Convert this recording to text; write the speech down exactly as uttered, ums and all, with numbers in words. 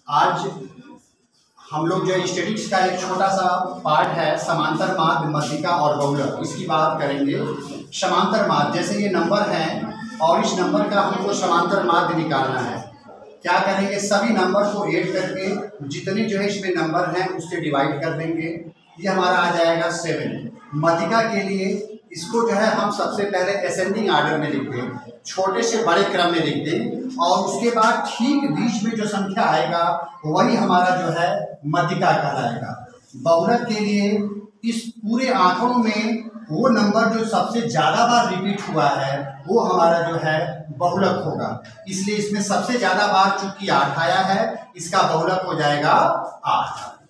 आज हम लोग जो स्टैटिस्टिक्स का एक छोटा सा पार्ट है समांतर माध्य, मध्यिका और बहुलक, इसकी बात करेंगे। समांतर माध्य, जैसे ये नंबर हैं और इस नंबर का हमको समांतर माध्य निकालना है। क्या करेंगे, सभी नंबर को ऐड करके जितने जो है इसमें नंबर हैं उससे डिवाइड कर देंगे। ये हमारा आ जाएगा सेवन। मध्यिका के लिए इसको जो है हम सबसे पहले असेंडिंग आर्डर में लिख दें, छोटे से बड़े क्रम में लिख दें और उसके बाद ठीक बीच में जो संख्या आएगा वही हमारा जो है मध्यिका कहलाएगा। बहुलक के लिए इस पूरे आंकड़ों में वो नंबर जो सबसे ज़्यादा बार रिपीट हुआ है वो हमारा जो है बहुलक होगा। इसलिए इसमें सबसे ज़्यादा बार चूंकि आठ आया है, इसका बहुलक हो जाएगा आठ।